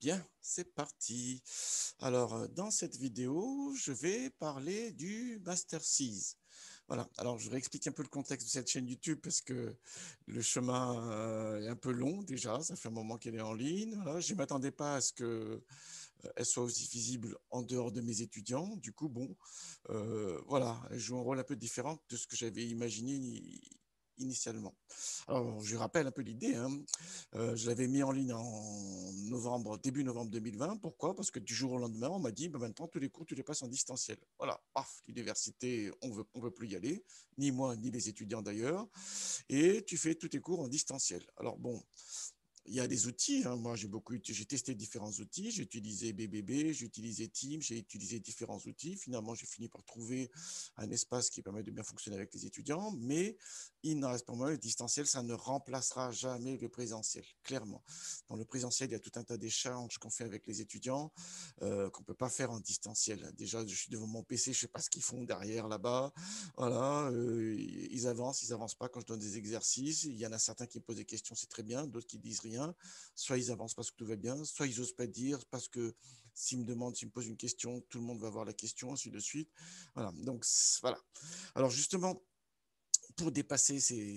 Bien, c'est parti. Alors, dans cette vidéo, je vais parler du Master 6. Voilà. Alors, je vais expliquer un peu le contexte de cette chaîne YouTube parce que le chemin est un peu long déjà. Ça fait un moment qu'elle est en ligne. Voilà. Je ne m'attendais pas à ce que elle soit aussi visible en dehors de mes étudiants. Du coup, bon, voilà, elle joue un rôle un peu différent de ce que j'avais imaginé initialement. Alors, je rappelle un peu l'idée. Hein. Je l'avais mis en ligne en novembre, début novembre 2020. Pourquoi? Parce que du jour au lendemain, on m'a dit, bah, maintenant, tous les cours, tu les passes en distanciel. Voilà, paf, l'université, on veut plus y aller, ni moi, ni les étudiants d'ailleurs. Et tu fais tous tes cours en distanciel. Alors bon, il y a des outils. Hein. Moi, j'ai testé différents outils. J'ai utilisé BBB, j'ai utilisé Teams, j'ai utilisé différents outils. Finalement, j'ai fini par trouver un espace qui permet de bien fonctionner avec les étudiants. Mais il n'en reste pas moins, le distanciel, ça ne remplacera jamais le présentiel, clairement. Dans le présentiel, il y a tout un tas d'échanges qu'on fait avec les étudiants qu'on ne peut pas faire en distanciel. Déjà, je suis devant mon PC, je ne sais pas ce qu'ils font derrière là-bas. Voilà, ils avancent pas quand je donne des exercices. Il y en a certains qui me posent des questions, c'est très bien, d'autres qui disent rien. Soit ils avancent parce que tout va bien, soit ils osent pas dire parce que s'ils me posent une question, tout le monde va avoir la question, ainsi de suite. Voilà, donc voilà. Alors justement, pour dépasser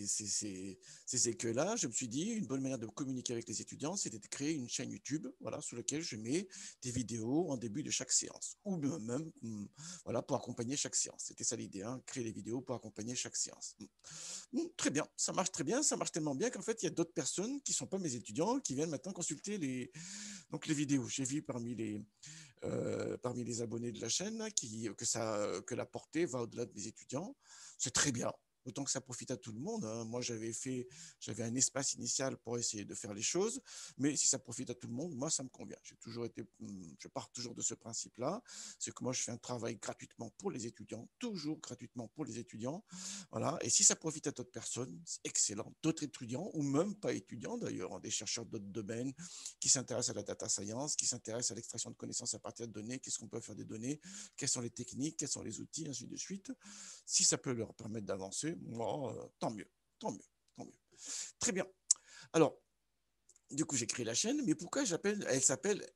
ces écueils-là, je me suis dit, une bonne manière de communiquer avec les étudiants, c'était de créer une chaîne YouTube, voilà, sur laquelle je mets des vidéos en début de chaque séance, ou même, voilà, pour accompagner chaque séance. C'était ça l'idée, hein, créer des vidéos pour accompagner chaque séance. Très bien, ça marche très bien, ça marche tellement bien qu'en fait, il y a d'autres personnes qui ne sont pas mes étudiants qui viennent maintenant consulter donc les vidéos. J'ai vu parmi les abonnés de la chaîne que la portée va au-delà de mes étudiants. C'est très bien. Autant que ça profite à tout le monde. Hein. Moi, j'avais un espace initial pour essayer de faire les choses, mais si ça profite à tout le monde, moi, ça me convient. Je pars toujours de ce principe-là. C'est que moi, je fais un travail gratuitement pour les étudiants, toujours gratuitement pour les étudiants. Voilà. Et si ça profite à d'autres personnes, c'est excellent. D'autres étudiants, ou même pas étudiants d'ailleurs, hein, des chercheurs d'autres domaines qui s'intéressent à la data science, qui s'intéressent à l'extraction de connaissances à partir de données, qu'est-ce qu'on peut faire des données, quelles sont les techniques, quels sont les outils, ainsi de suite. Si ça peut leur permettre d'avancer, moi, tant mieux, tant mieux, tant mieux. Très bien. Alors, du coup, j'ai créé la chaîne, mais pourquoi elle s'appelle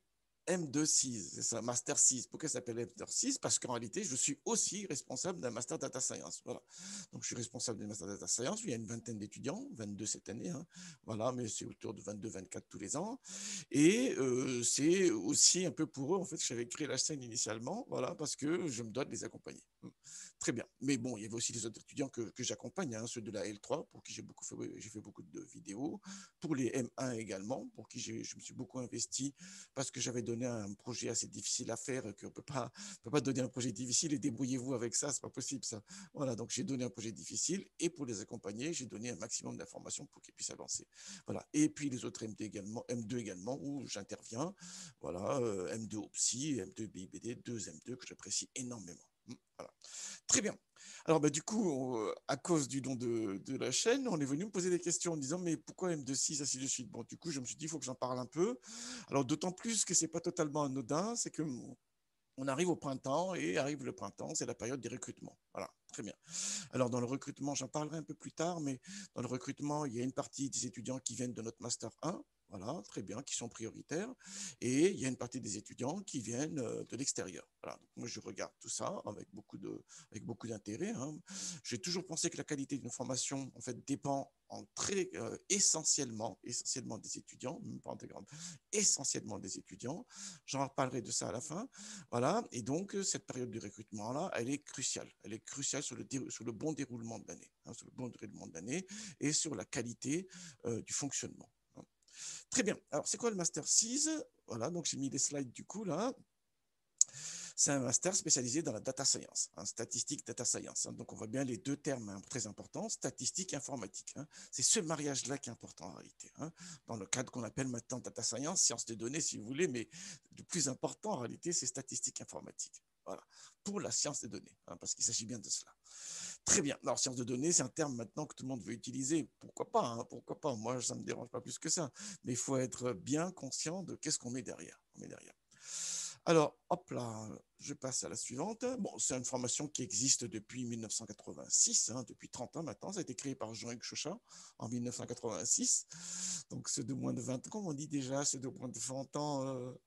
M26, c'est ça, Master 6. Pourquoi ça s'appelle Master 6? Parce qu'en réalité, je suis aussi responsable d'un Master Data Science. Voilà. Donc, je suis responsable d'un Master Data Science. Il y a une vingtaine d'étudiants, 22 cette année. Hein. Voilà, mais c'est autour de 22-24 tous les ans. Et c'est aussi un peu pour eux, en fait, que j'avais créé la chaîne initialement, voilà, parce que je me dois de les accompagner. Très bien. Mais bon, il y avait aussi les autres étudiants que j'accompagne, hein, ceux de la L3, pour qui j'ai fait beaucoup de vidéos, pour les M1 également, pour qui je me suis beaucoup investi parce que j'avais donné un projet assez difficile à faire, qu'on ne peut pas donner un projet difficile et débrouillez-vous avec ça, c'est pas possible ça. Voilà, donc j'ai donné un projet difficile et pour les accompagner, j'ai donné un maximum d'informations pour qu'ils puissent avancer. Voilà. Et puis les autres M2 également, où j'interviens. Voilà, M2 OPSI, M2 BIBD, 2 M2 que j'apprécie énormément. Voilà. Très bien. Alors, bah, du coup, à cause du don de la chaîne, on est venu me poser des questions en disant, mais pourquoi M26, ainsi de suite. Bon, du coup, je me suis dit, il faut que j'en parle un peu. Alors, d'autant plus que c'est pas totalement anodin, c'est que on arrive au printemps et arrive le printemps, c'est la période des recrutements. Voilà, très bien. Alors, dans le recrutement, j'en parlerai un peu plus tard, mais dans le recrutement, il y a une partie des étudiants qui viennent de notre Master 1, voilà, très bien, qui sont prioritaires. Et il y a une partie des étudiants qui viennent de l'extérieur. Voilà. Donc, moi, je regarde tout ça avec beaucoup d'intérêt. Hein. J'ai toujours pensé que la qualité d'une formation, en fait, dépend essentiellement des étudiants, même pas intégralement, essentiellement des étudiants. J'en reparlerai de ça à la fin. Voilà. Et donc, cette période de recrutement-là, elle est cruciale. Elle est cruciale sur le bon déroulement de l'année, hein, sur le bon déroulement de l'année et sur la qualité du fonctionnement. Très bien. Alors, c'est quoi le Master 6? Voilà, donc j'ai mis des slides du coup là. C'est un master spécialisé dans la data science, hein, statistique, data science. Hein. Donc, on voit bien les deux termes hein, très importants, statistique et informatique. Hein. C'est ce mariage-là qui est important en réalité. Hein. Dans le cadre qu'on appelle maintenant data science, sciences des données si vous voulez, mais le plus important en réalité, c'est statistique informatique. Voilà, pour la science des données, hein, parce qu'il s'agit bien de cela. Très bien. Alors, sciences de données, c'est un terme maintenant que tout le monde veut utiliser. Pourquoi pas hein, pourquoi pas? Moi, ça ne me dérange pas plus que ça. Mais il faut être bien conscient de qu'est-ce qu'on met derrière. On met derrière. Alors, hop là, je passe à la suivante. Bon, c'est une formation qui existe depuis 1986, hein, depuis 30 ans maintenant. Ça a été créé par Jean-Hugues Chauchat en 1986. Donc, ceux de moins de 20 ans, comme on dit déjà, ceux de moins de 20 ans,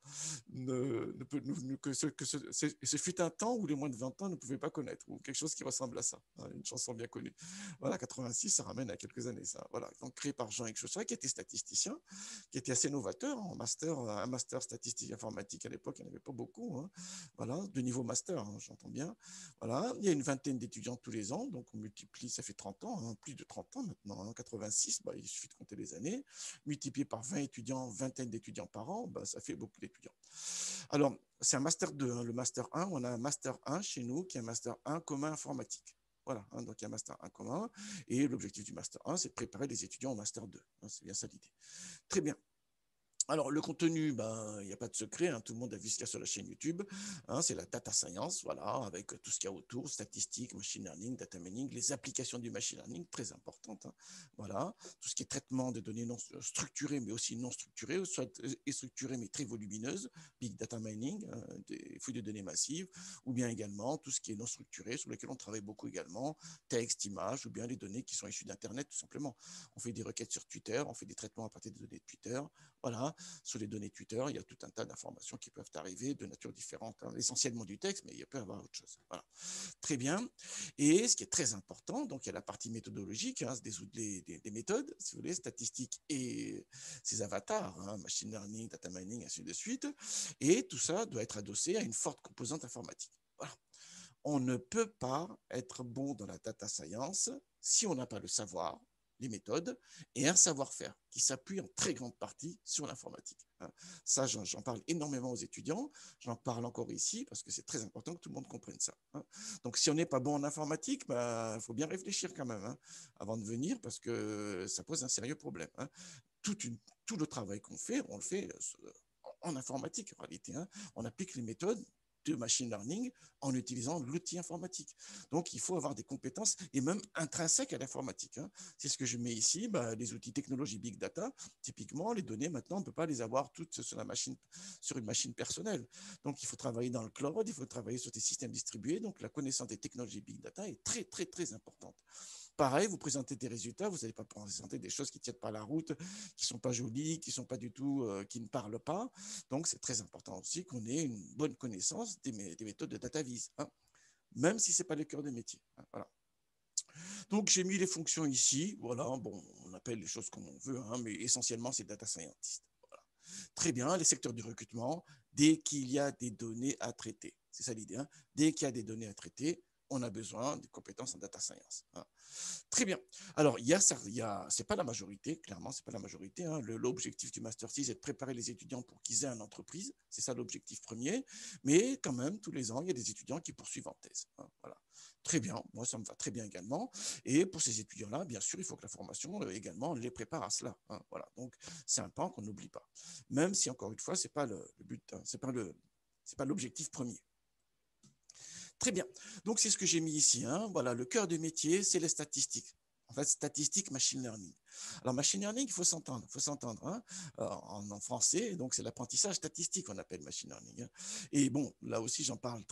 ce fut un temps où les moins de 20 ans ne pouvaient pas connaître, ou quelque chose qui ressemble à ça, hein, une chanson bien connue. Voilà, 86, ça ramène à quelques années, ça. Voilà, donc créé par Jean-Hugues Chauchat, qui était statisticien, qui était assez novateur en master, un master statistique informatique à l'époque, il n'y en avait pas beaucoup, hein. Voilà, de niveau master, hein, j'entends bien. Voilà, il y a une vingtaine d'étudiants tous les ans, donc on multiplie, ça fait 30 ans, hein, plus de 30 ans maintenant, hein, 86, bah, il suffit de compter les années, multiplié par 20 étudiants, vingtaine d'étudiants par an, bah, ça fait beaucoup d'étudiants. Alors, c'est un master 2, hein, le master 1, on a un master 1 chez nous qui est un master 1 commun informatique. Voilà, hein, donc il y a un master 1 commun, et l'objectif du master 1, c'est de préparer les étudiants au master 2, hein, c'est bien ça l'idée. Très bien. Alors, le contenu, ben, il n'y a pas de secret, hein, tout le monde a vu ce qu'il y a sur la chaîne YouTube, hein, c'est la data science, voilà, avec tout ce qu'il y a autour, statistiques, machine learning, data mining, les applications du machine learning, très importantes, hein, voilà, tout ce qui est traitement de données non structurées, mais aussi non structurées, soit structurées, mais très volumineuses, big data mining, hein, des fouilles de données massives, ou bien également tout ce qui est non structuré, sur lequel on travaille beaucoup également, texte, images, ou bien les données qui sont issues d'Internet, tout simplement. On fait des requêtes sur Twitter, on fait des traitements à partir des données de Twitter, voilà, sur les données Twitter, il y a tout un tas d'informations qui peuvent arriver de nature différente, hein, essentiellement du texte, mais il peut y avoir autre chose. Voilà. Très bien. Et ce qui est très important, donc il y a la partie méthodologique, hein, des méthodes, si vous voulez, statistiques et ces avatars, hein, machine learning, data mining, ainsi de suite. Et tout ça doit être adossé à une forte composante informatique. Voilà. On ne peut pas être bon dans la data science si on n'a pas le savoir, les méthodes et un savoir-faire qui s'appuie en très grande partie sur l'informatique. Ça, j'en parle énormément aux étudiants, j'en parle encore ici parce que c'est très important que tout le monde comprenne ça. Donc, si on n'est pas bon en informatique, il faut bien réfléchir quand même avant de venir parce que ça pose un sérieux problème. Tout le travail qu'on fait, on le fait en informatique en réalité. On applique les méthodes de machine learning en utilisant l'outil informatique. Donc, il faut avoir des compétences et même intrinsèques à l'informatique. C'est ce que je mets ici, les outils technologie big data. Typiquement, les données, maintenant, on ne peut pas les avoir toutes sur une machine personnelle. Donc, il faut travailler dans le cloud, il faut travailler sur des systèmes distribués. Donc, la connaissance des technologies big data est très, très, très importante. Pareil, vous présentez des résultats, vous n'allez pas présenter des choses qui ne tiennent pas la route, qui ne sont pas jolies, qui sont pas du tout, qui ne parlent pas. Donc, c'est très important aussi qu'on ait une bonne connaissance des méthodes de data vis, même si ce n'est pas le cœur de métier. Voilà. Donc, j'ai mis les fonctions ici. Voilà, bon, on appelle les choses comme on veut, mais essentiellement, c'est data scientist. Voilà. Très bien, les secteurs du recrutement, dès qu'il y a des données à traiter. C'est ça l'idée. Dès qu'il y a des données à traiter, on a besoin de compétences en data science. Très bien. Alors, c'est pas la majorité, clairement, c'est pas la majorité. L'objectif du Master 6 est de préparer les étudiants pour qu'ils aient une entreprise. C'est ça l'objectif premier. Mais quand même, tous les ans, il y a des étudiants qui poursuivent en thèse. Voilà. Très bien. Moi, ça me va très bien également. Et pour ces étudiants-là, bien sûr, il faut que la formation également les prépare à cela. Voilà. Donc, c'est un pan qu'on n'oublie pas. Même si, encore une fois, c'est pas le but, c'est pas l'objectif premier. Très bien. Donc, c'est ce que j'ai mis ici. Voilà, le cœur du métier, c'est les statistiques. En fait, statistiques, machine learning. Alors, machine learning, il faut s'entendre. En français, donc c'est l'apprentissage statistique qu'on appelle machine learning. Et bon, là aussi, j'en parle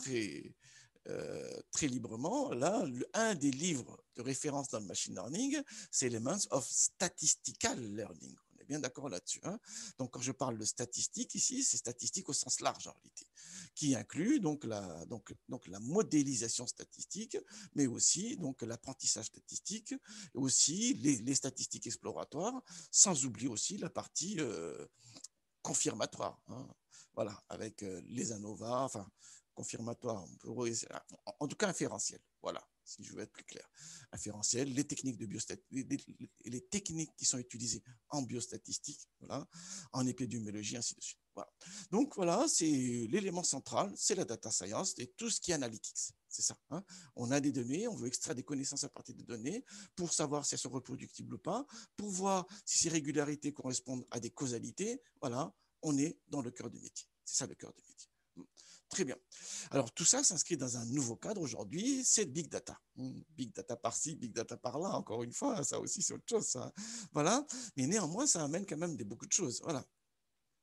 très librement. Là, un des livres de référence dans le machine learning, c'est Elements of Statistical Learning. On est bien d'accord là-dessus. Donc, quand je parle de statistique ici, c'est statistique au sens large en réalité, qui inclut donc la modélisation statistique, mais aussi donc l'apprentissage statistique, et aussi les statistiques exploratoires, sans oublier aussi la partie confirmatoire. Voilà, avec les ANOVA, enfin, confirmatoire, en tout cas inférentiel. Voilà, si je veux être plus clair. Inférentiel, les techniques de les techniques qui sont utilisées en biostatistique, voilà, en épidémiologie, ainsi de suite. Voilà. Donc voilà, c'est l'élément central, c'est la data science et tout ce qui est analytics. C'est ça. On a des données, on veut extraire des connaissances à partir des données pour savoir si elles sont reproductibles ou pas, pour voir si ces régularités correspondent à des causalités. Voilà, on est dans le cœur du métier. C'est ça le cœur du métier. Très bien. Alors, tout ça s'inscrit dans un nouveau cadre aujourd'hui, c'est le big data. Big data par-ci, big data par-là, encore une fois, ça aussi c'est autre chose. Ça. Voilà. Mais néanmoins, ça amène quand même beaucoup de choses. Voilà.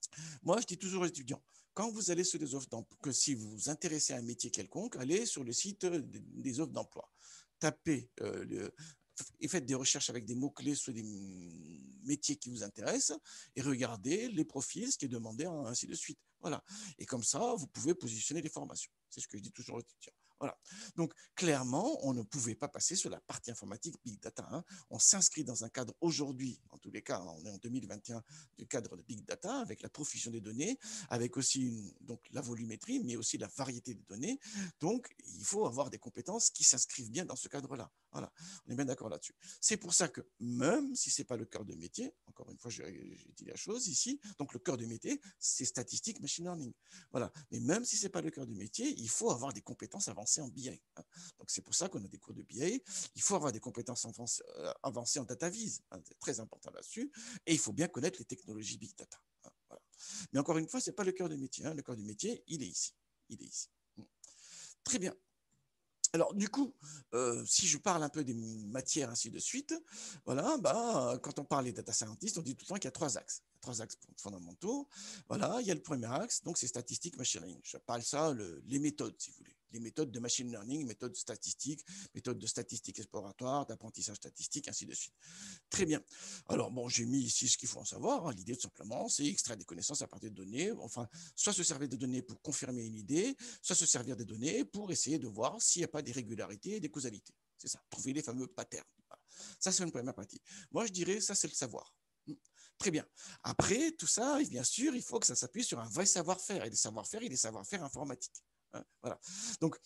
Moi, je dis toujours aux étudiants, quand vous allez sur des offres d'emploi, que si vous vous intéressez à un métier quelconque, allez sur le site des offres d'emploi. Tapez et faites des recherches avec des mots-clés sur des métiers qui vous intéressent et regardez les profils, ce qui est demandé, ainsi de suite. Voilà. Et comme ça, vous pouvez positionner les formations. C'est ce que je dis toujours aux étudiants. Voilà. Donc, clairement, on ne pouvait pas passer sur la partie informatique Big Data. Hein. On s'inscrit dans un cadre aujourd'hui, en tous les cas, on est en 2021, du cadre de Big Data, avec la profusion des données, avec aussi donc, la volumétrie, mais aussi la variété des données. Donc, il faut avoir des compétences qui s'inscrivent bien dans ce cadre-là. Voilà, on est bien d'accord là-dessus. C'est pour ça que même si ce n'est pas le cœur de métier, encore une fois, j'ai dit la chose ici, donc le cœur de métier, c'est statistique, machine learning. Voilà, mais même si ce n'est pas le cœur du métier, il faut avoir des compétences avancées en BI. Hein. Donc, c'est pour ça qu'on a des cours de BI. Il faut avoir des compétences avancées en data viz. Hein, c'est très important là-dessus. Et il faut bien connaître les technologies big data. Hein, voilà. Mais encore une fois, ce n'est pas le cœur du métier. Hein. Le cœur du métier, il est ici. Il est ici. Très bien. Alors, du coup, si je parle un peu des matières, ainsi de suite, voilà, bah, quand on parle des data scientists, on dit tout le temps qu'il y a trois axes. Trois axes fondamentaux. Voilà, il y a le premier axe, donc c'est statistique, machine learning. Je parle ça, les méthodes, si vous voulez. Les méthodes de machine learning, méthodes statistiques, méthodes de statistique exploratoire, d'apprentissage statistique, ainsi de suite. Très bien. Alors, bon, j'ai mis ici ce qu'il faut en savoir. Hein. L'idée, tout simplement, c'est extraire des connaissances à partir de données. Enfin, soit se servir des données pour confirmer une idée, soit se servir des données pour essayer de voir s'il n'y a pas d'irrégularités et des causalités. C'est ça, trouver les fameux patterns. Voilà. Ça, c'est une première partie. Moi, je dirais, ça, c'est le savoir. Très bien. Après, tout ça, bien sûr, il faut que ça s'appuie sur un vrai savoir-faire. Et le savoir-faire, il est savoir-faire informatique. Hein, voilà. Donc,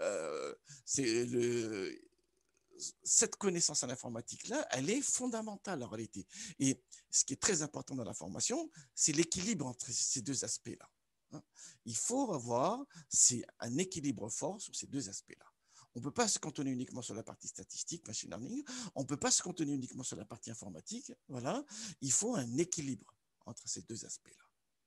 c'est cette connaissance en informatique-là, elle est fondamentale en réalité. Et ce qui est très important dans la formation, c'est l'équilibre entre ces deux aspects-là. Hein. Il faut avoir un équilibre fort sur ces deux aspects-là. On ne peut pas se cantonner uniquement sur la partie statistique, machine learning. On ne peut pas se cantonner uniquement sur la partie informatique. Voilà. Il faut un équilibre entre ces deux aspects-là.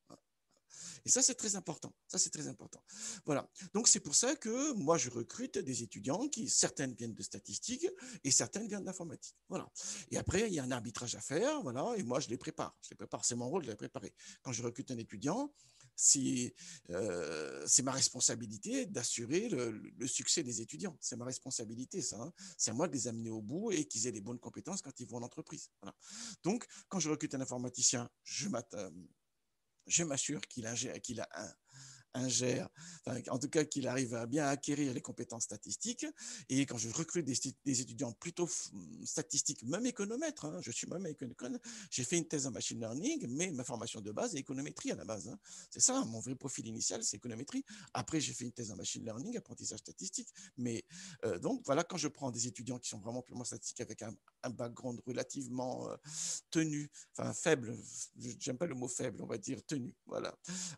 Et ça, c'est très important. Ça, c'est très important. Voilà. Donc, c'est pour ça que moi, je recrute des étudiants qui, certaines viennent de statistiques et certaines viennent d'informatique. Voilà. Et après, il y a un arbitrage à faire. Voilà. Et moi, je les prépare. Je les prépare. C'est mon rôle de les préparer. Quand je recrute un étudiant, c'est ma responsabilité d'assurer le succès des étudiants. C'est ma responsabilité, ça. Hein. C'est à moi de les amener au bout et qu'ils aient les bonnes compétences quand ils vont en entreprise. Voilà. Donc, quand je recrute un informaticien, je m'assure qu'il ingère, enfin, en tout cas qu'il arrive à bien acquérir les compétences statistiques. Et quand je recrute des étudiants plutôt statistiques, même économètres, hein, je suis même économètre, j'ai fait une thèse en machine learning, mais ma formation de base est économétrie à la base. Hein. C'est ça, mon vrai profil initial, c'est économétrie. Après, j'ai fait une thèse en machine learning, apprentissage statistique. Mais donc, voilà, quand je prends des étudiants qui sont vraiment purement statistiques avec un background relativement tenu, enfin faible, j'aime pas le mot faible, on va dire tenu, voilà.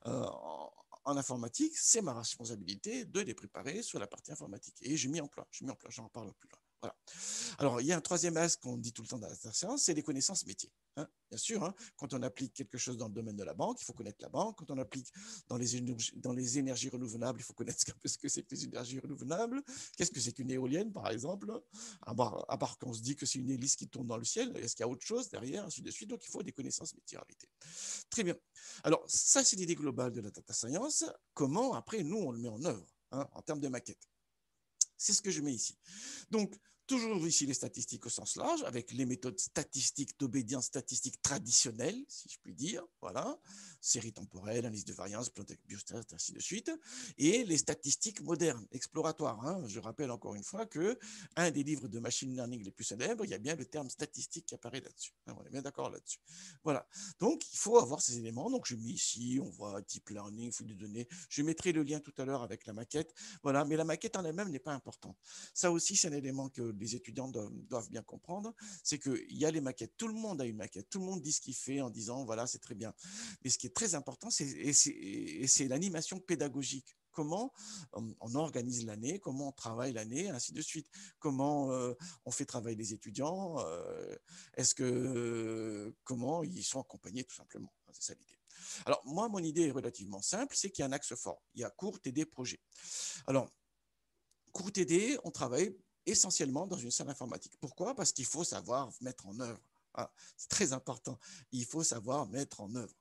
En informatique, c'est ma responsabilité de les préparer sur la partie informatique. Et je m'y emploie, j'en parle plus loin. Voilà. Alors, il y a un troisième axe qu'on dit tout le temps dans la science, c'est les connaissances métiers. Hein, bien sûr, hein, quand on applique quelque chose dans le domaine de la banque, il faut connaître la banque. Quand on applique dans les énergies renouvelables, il faut connaître ce que c'est que les énergies renouvelables. Qu'est-ce que c'est qu'une éolienne, par exemple? À part qu'on se dit que c'est une hélice qui tourne dans le ciel, est-ce qu'il y a autre chose derrière, ainsi de suite. Donc, il faut des connaissances métiers en réalité. Très bien. Alors, ça, c'est l'idée globale de la data science. Comment, après, nous, on le met en œuvre hein, en termes de maquette? C'est ce que je mets ici. Donc, toujours ici les statistiques au sens large, avec les méthodes statistiques d'obédience statistique traditionnelles, si je puis dire, voilà, série temporelle, analyse de variance, biostat, ainsi de suite, et les statistiques modernes, exploratoires. Hein. Je rappelle encore une fois que un des livres de machine learning les plus célèbres, il y a bien le terme statistique qui apparaît là-dessus. Hein, on est bien d'accord là-dessus. Voilà. Donc, il faut avoir ces éléments. Donc, je mets ici, on voit deep learning, fouille de données. Je mettrai le lien tout à l'heure avec la maquette. Voilà. Mais la maquette en elle-même n'est pas importante. Ça aussi, c'est un élément que les étudiants doivent bien comprendre. C'est qu'il y a les maquettes. Tout le monde a une maquette. Tout le monde dit ce qu'il fait en disant, voilà, c'est très bien. Mais ce qui est très important, c'est l'animation pédagogique. Comment on organise l'année, comment on travaille l'année, ainsi de suite. Comment on fait travailler les étudiants, comment ils sont accompagnés tout simplement. C'est ça l'idée. Alors moi, mon idée est relativement simple, c'est qu'il y a un axe fort. Il y a cours, TD, projet. Alors, cours TD, on travaille essentiellement dans une salle informatique. Pourquoi? Parce qu'il faut savoir mettre en œuvre. Ah, c'est très important. Il faut savoir mettre en œuvre.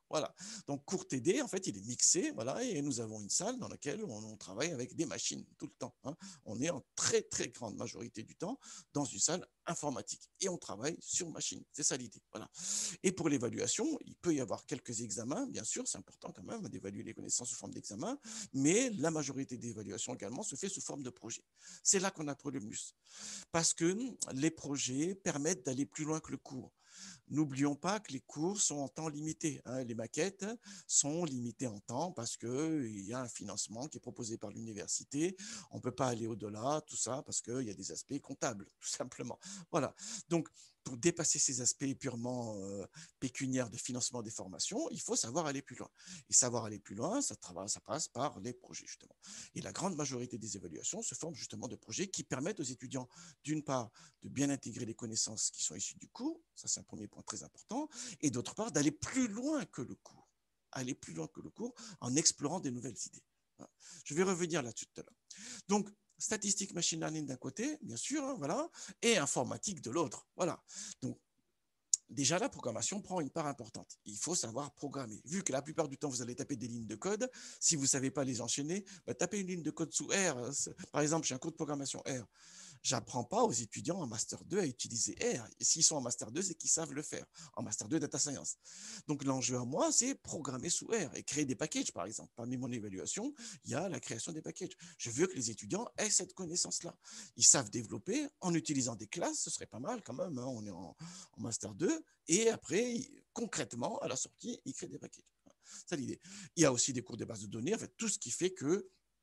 Voilà. Donc, cours TD, en fait, il est mixé, voilà, et nous avons une salle dans laquelle on travaille avec des machines tout le temps. Hein. On est en très, très grande majorité du temps dans une salle informatique et on travaille sur machine. C'est ça l'idée. Voilà. Et pour l'évaluation, il peut y avoir quelques examens, bien sûr, c'est important quand même d'évaluer les connaissances sous forme d'examen, mais la majorité des évaluations également se fait sous forme de projet. C'est là qu'on a le plus, parce que les projets permettent d'aller plus loin que le cours. N'oublions pas que les cours sont en temps limité. Hein. Les maquettes sont limitées en temps parce qu'il y a un financement qui est proposé par l'université. On ne peut pas aller au-delà, tout ça, parce qu'il y a des aspects comptables, tout simplement. Voilà. Donc, pour dépasser ces aspects purement pécuniaires de financement des formations, il faut savoir aller plus loin. Et savoir aller plus loin, ça passe par les projets, justement. Et la grande majorité des évaluations se forment justement de projets qui permettent aux étudiants, d'une part, de bien intégrer les connaissances qui sont issues du cours, ça c'est un premier point très important, et d'autre part, d'aller plus loin que le cours, aller plus loin que le cours en explorant des nouvelles idées. Je vais revenir là-dessus tout à l'heure. Donc, statistique machine learning d'un côté, bien sûr, hein, voilà, et informatique de l'autre. Voilà. Donc, déjà, la programmation prend une part importante. Il faut savoir programmer. Vu que la plupart du temps, vous allez taper des lignes de code, si vous ne savez pas les enchaîner, bah, tapez une ligne de code sous R. Par exemple, j'ai un cours de programmation R. J'apprends pas aux étudiants en Master 2 à utiliser R. Et s'ils sont en Master 2, c'est qu'ils savent le faire. En Master 2 Data Science. Donc, l'enjeu à moi, c'est programmer sous R et créer des packages, par exemple. Parmi mon évaluation, il y a la création des packages. Je veux que les étudiants aient cette connaissance-là. Ils savent développer en utilisant des classes, ce serait pas mal quand même. Hein. On est en Master 2. Et après, concrètement, à la sortie, ils créent des packages. C'est l'idée. Il y a aussi des cours de base de données, en fait, tout ce qui fait que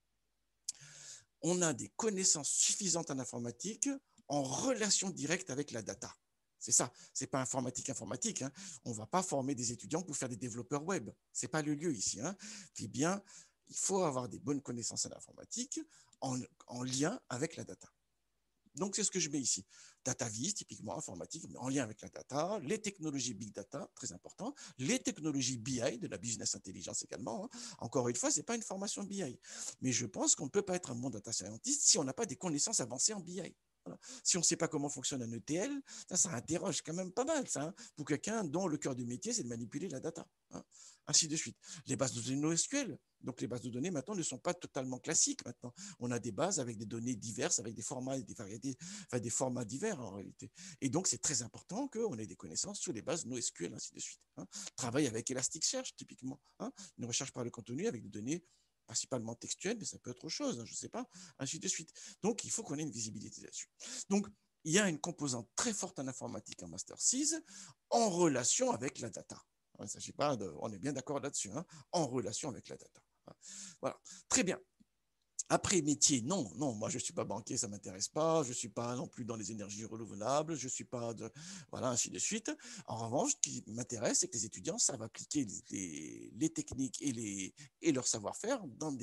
on a des connaissances suffisantes en informatique en relation directe avec la data. C'est ça, c'est pas informatique. Hein. On ne va pas former des étudiants pour faire des développeurs web. C'est pas le lieu ici. Hein. Puis bien, il faut avoir des bonnes connaissances en informatique en lien avec la data. Donc, c'est ce que je mets ici. Data vis, typiquement informatique, mais en lien avec la data, les technologies big data, très important, les technologies BI, de la business intelligence également. Hein. Encore une fois, ce n'est pas une formation BI. Mais je pense qu'on ne peut pas être un bon data scientist si on n'a pas des connaissances avancées en BI. Voilà. Si on ne sait pas comment fonctionne un ETL, ça interroge quand même pas mal, ça, hein, pour quelqu'un dont le cœur du métier, c'est de manipuler la data. Hein. Ainsi de suite. Les bases de données NoSQL. Donc, les bases de données, maintenant, ne sont pas totalement classiques. Maintenant, on a des bases avec des données diverses, avec des formats et des variétés, enfin, des formats divers, en réalité. Et donc, c'est très important qu'on ait des connaissances sur les bases NoSQL, ainsi de suite. Hein. Travaille avec Elasticsearch, typiquement. Hein. Une recherche par le contenu avec des données principalement textuelles, mais ça peut être autre chose, hein, je ne sais pas, ainsi de suite. Donc, il faut qu'on ait une visibilité là-dessus. Donc, il y a une composante très forte en informatique en Master 6 en relation avec la data. Il ne s'agit pas de, on est bien d'accord là-dessus, hein, en relation avec la data. Voilà, très bien. Après, métier, non, non, moi je ne suis pas banquier, ça ne m'intéresse pas, je ne suis pas non plus dans les énergies renouvelables, je ne suis pas de... Voilà, ainsi de suite. En revanche, ce qui m'intéresse, c'est que les étudiants savent appliquer les techniques et leur savoir-faire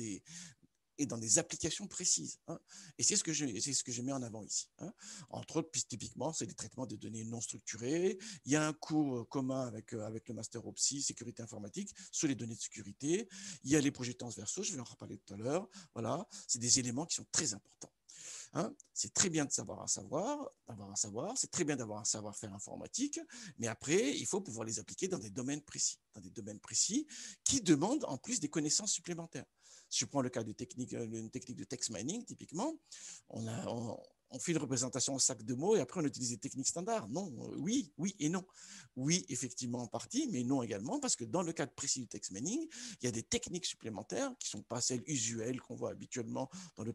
dans des applications précises. Hein. Et c'est ce que je mets en avant ici. Hein. Entre autres, typiquement, c'est les traitements de données non structurées. Il y a un cours commun avec le Master OPSI, sécurité informatique, sur les données de sécurité. Il y a les projets transversaux, je vais en reparler tout à l'heure. Voilà, c'est des éléments qui sont très importants. Hein. C'est très bien de savoir un savoir, c'est très bien d'avoir un savoir-faire informatique, mais après, il faut pouvoir les appliquer dans des domaines précis qui demandent en plus des connaissances supplémentaires. Si je prends le cas d'une technique de text mining, typiquement, on fait une représentation en sac de mots et après on utilise des techniques standards. Non, oui, oui et non. Oui, effectivement en partie, mais non également, parce que dans le cadre précis du text mining, il y a des techniques supplémentaires qui ne sont pas celles usuelles qu'on voit habituellement dans le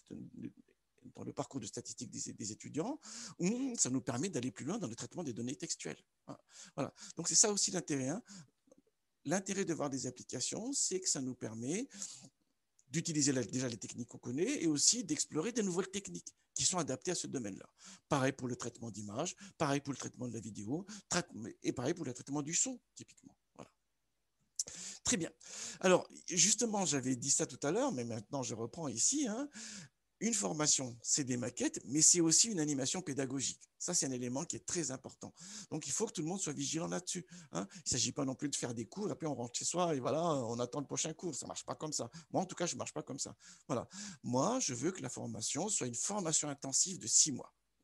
parcours de statistique des étudiants, où ça nous permet d'aller plus loin dans le traitement des données textuelles. Voilà. Donc c'est ça aussi l'intérêt. Hein. L'intérêt de voir des applications, c'est que ça nous permet d'utiliser déjà les techniques qu'on connaît et aussi d'explorer de nouvelles techniques qui sont adaptées à ce domaine-là. Pareil pour le traitement d'image, pareil pour le traitement de la vidéo, et pareil pour le traitement du son, typiquement. Voilà. Très bien. Alors, justement, j'avais dit ça tout à l'heure, mais maintenant je reprends ici. Hein. Une formation, c'est des maquettes, mais c'est aussi une animation pédagogique. Ça, c'est un élément qui est très important. Donc, il faut que tout le monde soit vigilant là-dessus. Hein. Il ne s'agit pas non plus de faire des cours, et puis on rentre chez soi, et voilà, on attend le prochain cours. Ça ne marche pas comme ça. Moi, en tout cas, je ne marche pas comme ça. Voilà. Moi, je veux que la formation soit une formation intensive de 6 mois.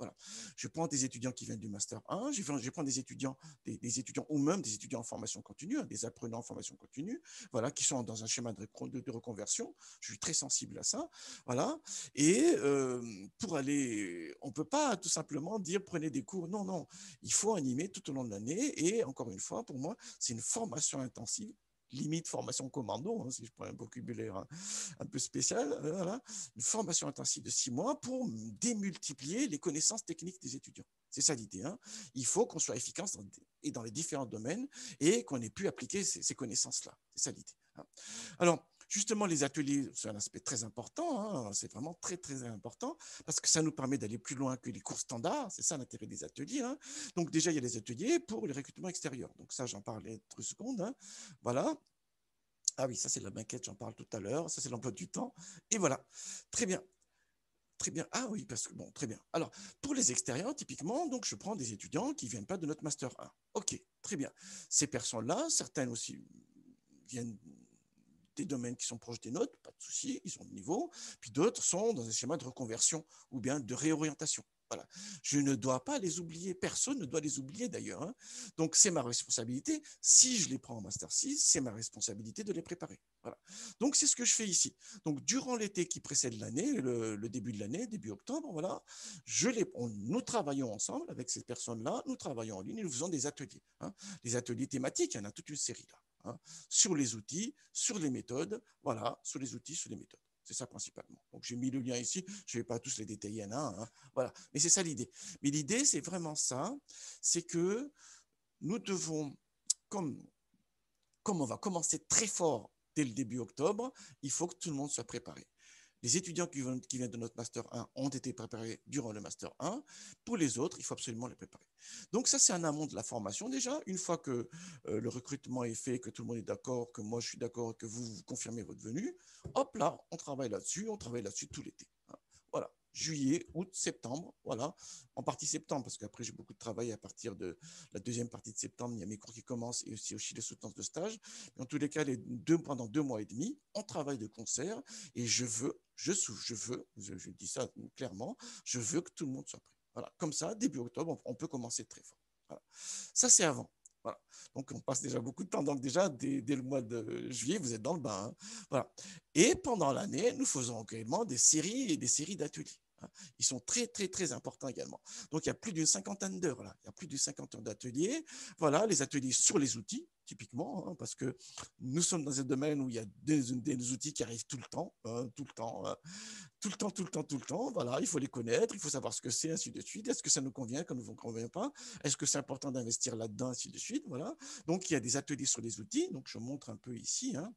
Voilà. Je prends des étudiants qui viennent du Master 1, je prends des étudiants ou même des étudiants en formation continue, hein, des apprenants en formation continue, voilà, qui sont dans un schéma de reconversion. Je suis très sensible à ça. Voilà. Et pour aller, on ne peut pas tout simplement dire prenez des cours. Non, non. Il faut animer tout au long de l'année. Et encore une fois, pour moi, c'est une formation intensive, limite formation commando, hein, si je prends un vocabulaire un peu spécial, voilà, une formation intensive de 6 mois pour démultiplier les connaissances techniques des étudiants. C'est ça l'idée. Hein. Il faut qu'on soit efficace dans les différents domaines et qu'on ait pu appliquer ces connaissances-là. C'est ça l'idée. Hein. Alors, justement, les ateliers, c'est un aspect très important, hein, c'est vraiment très, très important, parce que ça nous permet d'aller plus loin que les cours standards, c'est ça l'intérêt des ateliers. Hein. Donc déjà, il y a les ateliers pour les recrutements extérieurs. Donc ça, j'en parlais 3 secondes. Hein. Voilà. Ah oui, ça c'est la maquette, j'en parle tout à l'heure. Ça c'est l'emploi du temps. Et voilà. Très bien. Très bien. Ah oui, parce que bon, très bien. Alors, pour les extérieurs, typiquement, donc je prends des étudiants qui ne viennent pas de notre Master 1. OK, très bien. Ces personnes-là, certaines aussi viennent des domaines qui sont proches des nôtres, pas de souci, ils ont le niveau. Puis d'autres sont dans un schéma de reconversion ou bien de réorientation. Voilà. Je ne dois pas les oublier, personne ne doit les oublier d'ailleurs. Hein. Donc c'est ma responsabilité. Si je les prends en Master 6, c'est ma responsabilité de les préparer. Voilà. Donc c'est ce que je fais ici. Donc durant l'été qui précède l'année, le début de l'année, début octobre, voilà, nous travaillons ensemble avec ces personnes-là, nous travaillons en ligne et nous faisons des ateliers. Hein. Les ateliers thématiques, il y en a toute une série là. Hein, sur les outils, sur les méthodes, voilà, sur les outils, sur les méthodes. C'est ça principalement. Donc j'ai mis le lien ici, je ne vais pas tous les détailler un à un, hein, voilà. Mais c'est ça l'idée. Mais l'idée, c'est vraiment ça, c'est que nous devons, comme on va commencer très fort dès le début octobre, il faut que tout le monde soit préparé. Les étudiants qui viennent de notre Master 1 ont été préparés durant le Master 1. Pour les autres, il faut absolument les préparer. Donc ça, c'est un amont de la formation déjà. Une fois que le recrutement est fait, que tout le monde est d'accord, que moi je suis d'accord, que vous confirmez votre venue, hop là, on travaille là-dessus tout l'été. Hein. Voilà. Juillet, août, septembre, voilà, en partie septembre, parce qu'après j'ai beaucoup de travail à partir de la deuxième partie de septembre, il y a mes cours qui commencent et aussi les soutenances de stage. Mais en tous les cas, pendant 2 mois et demi, on travaille de concert et je dis ça clairement, je veux que tout le monde soit prêt. Voilà. Comme ça, début octobre, on peut commencer très fort. Voilà. Ça, c'est avant. Voilà. Donc, on passe déjà beaucoup de temps. Donc, déjà, dès le mois de juillet, vous êtes dans le bain. Hein. Voilà. Et pendant l'année, nous faisons également des séries et des séries d'ateliers. Hein. Ils sont très, très, très importants également. Donc, il y a plus d'une cinquantaine d'heures là. Il y a plus d'une cinquantaine d'heures d'ateliers. Voilà, les ateliers sur les outils, typiquement, hein, parce que nous sommes dans un domaine où il y a des outils qui arrivent tout le temps, hein, tout le temps, tout le temps, tout le temps, tout le temps. Voilà, il faut les connaître, il faut savoir ce que c'est, ainsi de suite. Est-ce que ça nous convient, ça ne nous convient pas? Est-ce que c'est important d'investir là-dedans, ainsi de suite. Voilà. Donc, il y a des ateliers sur les outils. Donc, je montre un peu ici. Hein.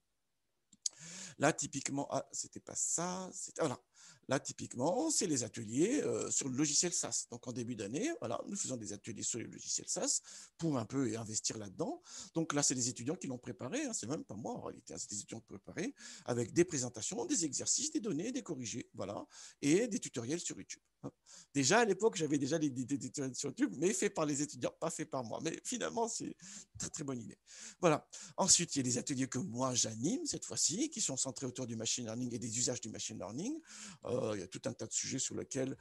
Là, typiquement, ah, c'était pas ça. Voilà. Là, typiquement, c'est les ateliers sur le logiciel SAS. Donc, en début d'année, voilà, nous faisons des ateliers sur le logiciel SAS pour un peu investir là-dedans. Donc, là, c'est les étudiants qui l'ont préparé. Hein, c'est même pas moi, en réalité. Hein, c'est des étudiants préparés avec des présentations, des exercices, des données, des corrigés, voilà, et des tutoriels sur YouTube. Hein. Déjà, à l'époque, j'avais déjà des tutoriels sur YouTube, mais faits par les étudiants, pas faits par moi. Mais finalement, c'est une très, très bonne idée. Voilà. Ensuite, il y a des ateliers que moi, j'anime cette fois-ci, qui sont centrés autour du machine learning et des usages du machine learning. Il y a tout un tas de sujets sur lesquels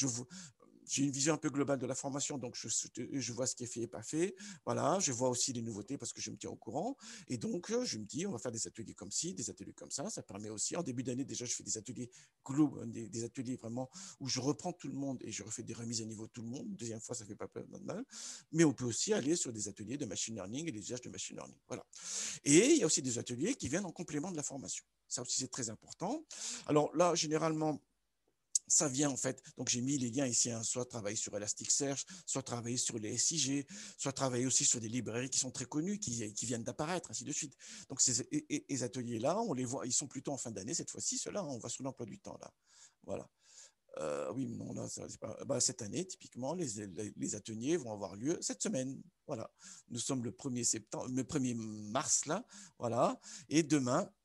j'ai une vision un peu globale de la formation, donc je vois ce qui est fait et pas fait. Voilà, je vois aussi les nouveautés parce que je me tiens au courant. Et donc, je me dis, on va faire des ateliers comme ci, des ateliers comme ça. Ça permet aussi, en début d'année, déjà, je fais des ateliers globaux, des ateliers vraiment où je reprends tout le monde et je refais des remises à niveau de tout le monde. Deuxième fois, ça ne fait pas mal. Mais on peut aussi aller sur des ateliers de machine learning et des usages de machine learning. Voilà. Et il y a aussi des ateliers qui viennent en complément de la formation. Ça aussi, c'est très important. Alors là, généralement, ça vient en fait, donc j'ai mis les liens ici, hein, soit travailler sur Elasticsearch, soit travailler sur les SIG, soit travailler aussi sur des librairies qui sont très connues, qui viennent d'apparaître, ainsi de suite. Donc ces ateliers-là, on les voit, ils sont plutôt en fin d'année cette fois-ci, ceux-là, on va sur l'emploi du temps là. Voilà. Oui, non, là, c'est pas. Bah, cette année, typiquement, les ateliers vont avoir lieu cette semaine. Voilà. Nous sommes le 1er septembre, le 1er mars, là. Voilà. Et demain, paf,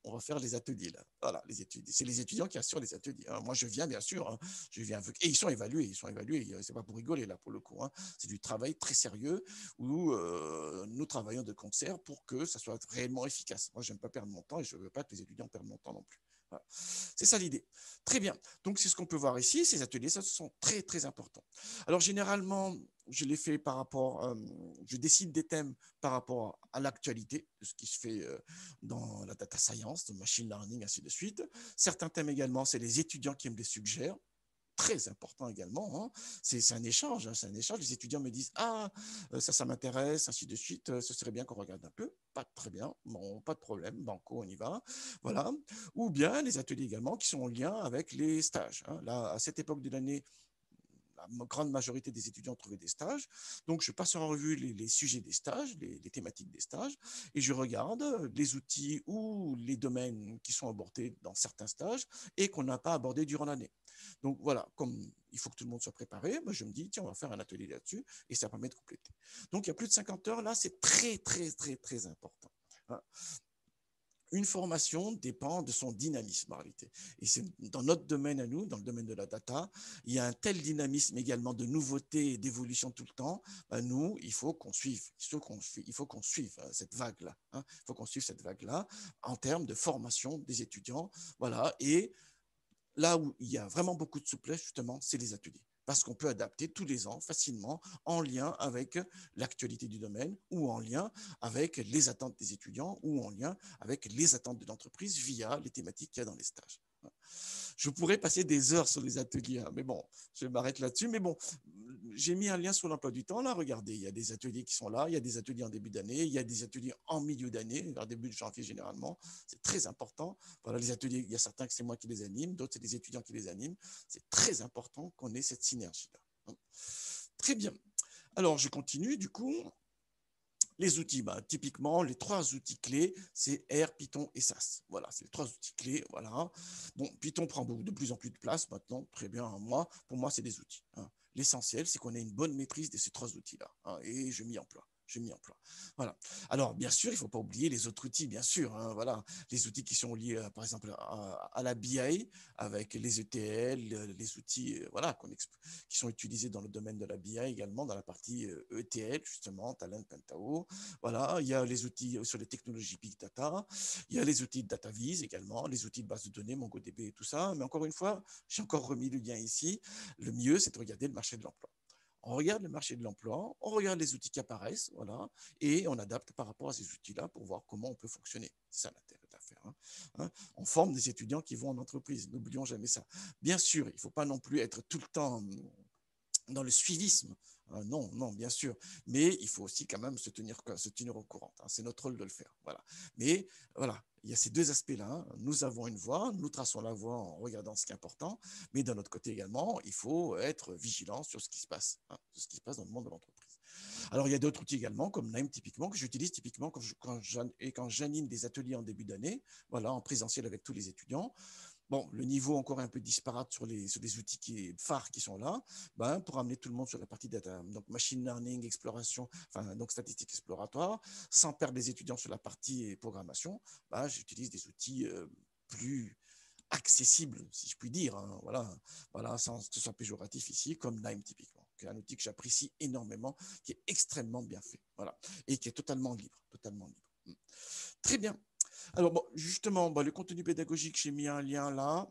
on va faire les ateliers là. Voilà, les études. C'est les étudiants qui assurent les ateliers. Moi, je viens bien sûr. Je viens et ils sont évalués. Ils sont évalués. C'est pas pour rigoler là pour le coup. C'est du travail très sérieux où nous travaillons de concert pour que ça soit réellement efficace. Moi, j'aime pas perdre mon temps et je veux pas que les étudiants perdent mon temps non plus. Voilà. C'est ça l'idée. Très bien. Donc, c'est ce qu'on peut voir ici. Ces ateliers, ça, sont très, très importants. Alors, généralement, je les fais par rapport, je décide des thèmes par rapport à l'actualité, de ce qui se fait dans la data science, le machine learning, ainsi de suite. Certains thèmes également, c'est les étudiants qui me les suggèrent. Très important également, c'est un échange, c'est un échange. Les étudiants me disent ah ça m'intéresse, ainsi de suite. Ce serait bien qu'on regarde un peu. Pas très bien, bon, pas de problème, banco, on y va, voilà. Ou bien les ateliers également qui sont en lien avec les stages. Là, à cette époque de l'année, la grande majorité des étudiants ont trouvé des stages. Donc, je passe en revue les sujets des stages, les thématiques des stages, et je regarde les outils ou les domaines qui sont abordés dans certains stages et qu'on n'a pas abordés durant l'année. Donc, voilà, comme il faut que tout le monde soit préparé, moi, je me dis, tiens, on va faire un atelier là-dessus, et ça permet de compléter. Donc, il y a plus de 50 heures, là, c'est très, très, très, très important. Une formation dépend de son dynamisme en réalité. Et c'est dans notre domaine à nous, dans le domaine de la data, il y a un tel dynamisme également de nouveautés et d'évolution tout le temps. Nous, il faut qu'on suive, il faut qu'on suive cette vague-là. Il faut qu'on suive cette vague-là en termes de formation des étudiants. Voilà. Et là où il y a vraiment beaucoup de souplesse, justement, c'est les ateliers. Parce qu'on peut adapter tous les ans facilement en lien avec l'actualité du domaine ou en lien avec les attentes des étudiants ou en lien avec les attentes de l'entreprise via les thématiques qu'il y a dans les stages. Je pourrais passer des heures sur les ateliers, mais bon, je m'arrête là-dessus. Mais bon, j'ai mis un lien sur l'emploi du temps. Là, regardez, il y a des ateliers qui sont là, il y a des ateliers en début d'année, il y a des ateliers en milieu d'année, en début de janvier généralement. C'est très important. Voilà, les ateliers, il y a certains que c'est moi qui les anime, d'autres c'est des étudiants qui les animent. C'est très important qu'on ait cette synergie-là. Très bien. Alors, je continue du coup. Les outils, typiquement, les trois outils clés, c'est R, Python et SAS. Voilà, c'est les trois outils clés. Voilà. Bon, Python prend de plus en plus de place maintenant. Très bien, pour moi, c'est des outils. L'essentiel, c'est qu'on ait une bonne maîtrise de ces trois outils-là. Et je m'y emploie. Voilà. Alors, bien sûr, il ne faut pas oublier les autres outils, bien sûr. Voilà. Les outils qui sont liés, par exemple, à la BI, avec les ETL, les outils voilà, qui sont utilisés dans le domaine de la BI également, dans la partie ETL, justement, Talent, Pentao. Voilà. Il y a les outils sur les technologies Big Data. Il y a les outils de DataVis également, les outils de base de données, MongoDB et tout ça. Mais encore une fois, j'ai encore remis le lien ici. Le mieux, c'est de regarder le marché de l'emploi. On regarde le marché de l'emploi, on regarde les outils qui apparaissent, voilà, et on adapte par rapport à ces outils-là pour voir comment on peut fonctionner. C'est ça l'intérêt de l'affaire. On forme des étudiants qui vont en entreprise, n'oublions jamais ça. Bien sûr, il ne faut pas non plus être tout le temps dans le suivisme. Non, non, bien sûr. Mais il faut aussi quand même se tenir au courant. C'est notre rôle de le faire. Voilà. Mais voilà, il y a ces deux aspects-là. Nous avons une voie, nous traçons la voie en regardant ce qui est important. Mais d'un autre côté également, il faut être vigilant sur ce qui se passe, sur ce qui se passe dans le monde de l'entreprise. Alors, il y a d'autres outils également, comme Nime typiquement, que j'utilise typiquement quand j'anime des ateliers en début d'année, voilà, en présentiel avec tous les étudiants. Bon, le niveau encore un peu disparate sur les outils phares qui sont là, pour amener tout le monde sur la partie data, donc machine learning, exploration, enfin donc statistiques exploratoires, sans perdre les étudiants sur la partie programmation, j'utilise des outils plus accessibles, si je puis dire, voilà, sans que ce soit péjoratif ici, comme Nime typiquement, qui est un outil que j'apprécie énormément, qui est extrêmement bien fait, voilà, et qui est totalement libre, totalement libre. Très bien. Alors, bon, justement, le contenu pédagogique, j'ai mis un lien là.